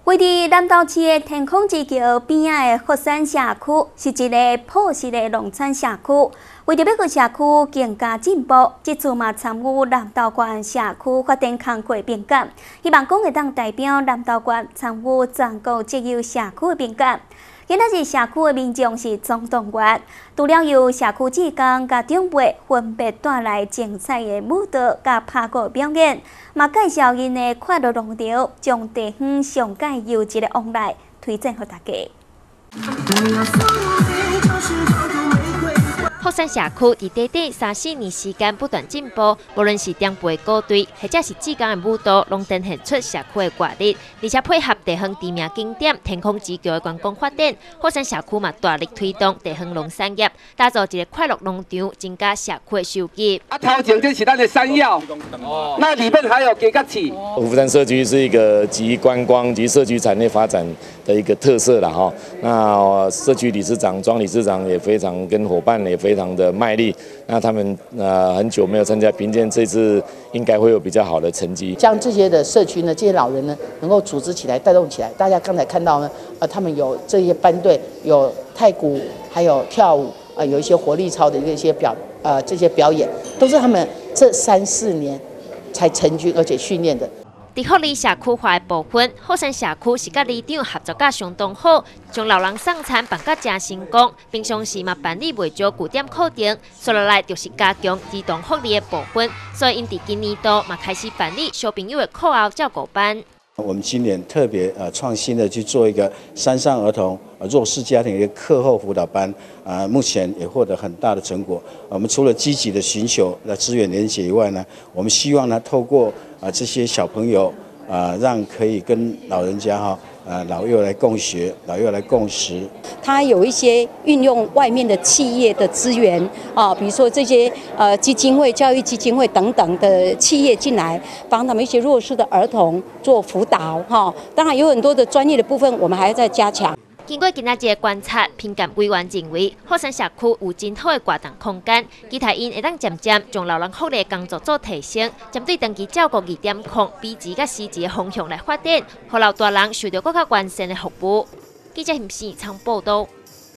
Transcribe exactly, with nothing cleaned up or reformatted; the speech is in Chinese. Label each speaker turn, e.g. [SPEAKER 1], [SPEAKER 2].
[SPEAKER 1] 位伫南投市的天空之桥边仔的福山社区，是一个朴实的农产社区。为着要互社区更加进步，这次嘛参与南投县社区发展工作评鉴，希望讲会当代表南投县参与全国职业社区的评鉴。今仔日社区的民众是总动员，除了由社区志工甲长辈分别带来精彩的舞蹈甲拍鼓表演，嘛介绍因的快乐农场，将地方上界优质的往来推荐给大家。
[SPEAKER 2] 福山社区伫短短三四年时间不断进步，无论是长辈鼓队，或者是志工的舞蹈，拢呈现出社区的活力。而且配合地方知名景点天空之桥的观光发展，福山社区嘛大力推动地方农产业，打造一个快乐农场，增加社区的收入。
[SPEAKER 3] 啊，头前这是咱的山药，那里面还有鸡甲翅。
[SPEAKER 4] 福山社区是一个集观光及社区产业发展的一个特色啦哈。那社区理事长、庄理事长也非常跟伙伴也非常。非常的卖力，那他们呃很久没有参加评鉴，这次应该会有比较好的成绩。
[SPEAKER 5] 将这些的社区呢，这些老人呢，能够组织起来、带动起来。大家刚才看到呢，呃，他们有这些班队，有太鼓，还有跳舞，呃，有一些活力操的一些表，呃，这些表演都是他们这三四年才成军而且训练的。
[SPEAKER 2] 伫福利社区化的部分，福山社区是甲里长合作甲相当好，将老人送餐办甲真成功。平常时嘛办理袂少据点课程，接落来就是加强儿童福利的部分。所以因伫今年度嘛开始办理小朋友的课后照顾班。
[SPEAKER 6] 我们今年特别呃创新的去做一个山上儿童呃弱势家庭的一个课后辅导班，啊、呃，目前也获得很大的成果。我们除了积极的寻求呃资源连结以外呢，我们希望呢透过啊、呃、这些小朋友啊、呃，让可以跟老人家哈。呃，老幼来共学，老幼来共识。
[SPEAKER 7] 它有一些运用外面的企业的资源啊，比如说这些呃基金会、教育基金会等等的企业进来，帮他们一些弱势的儿童做辅导哈。当然有很多的专业的部分，我们还要再加强。
[SPEAKER 2] 经过今仔日的观察，评鉴委员认为，福山社区有真好的活动空间，期待因会当渐渐将老人福利工作做提升，针对长期照顾二点零、B级甲 C级的方向来发展，互老大人受到更加完善的服务。记者陈世昌报道。